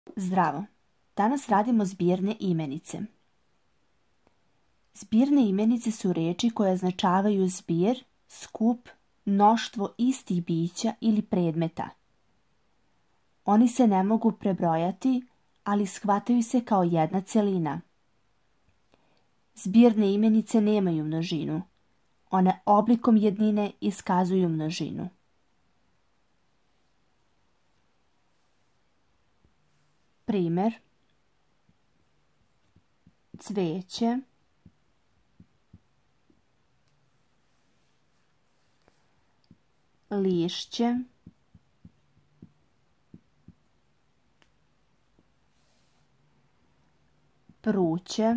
Zdravo! Danas radimo zbirne imenice. Zbirne imenice su reči koje označavaju zbir, skup, mnoštvo istih bića ili predmeta. Oni se ne mogu prebrojati, ali shvataju se kao jedna celina. Zbirne imenice nemaju množinu. One oblikom jednine iskazuju množinu. Primer: cveće, lišće, pruće,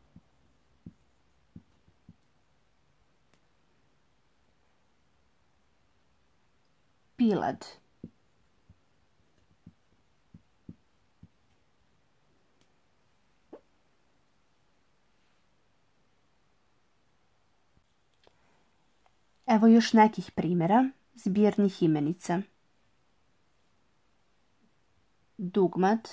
pilad. Evo još nekih primjera zbirnih imenica. Dugmad,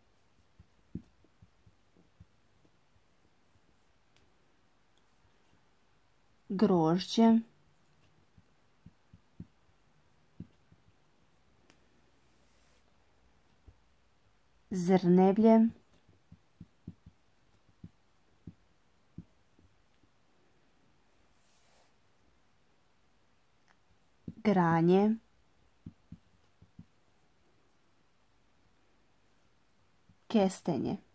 grožđe, zrnevlje, granje, kestenje.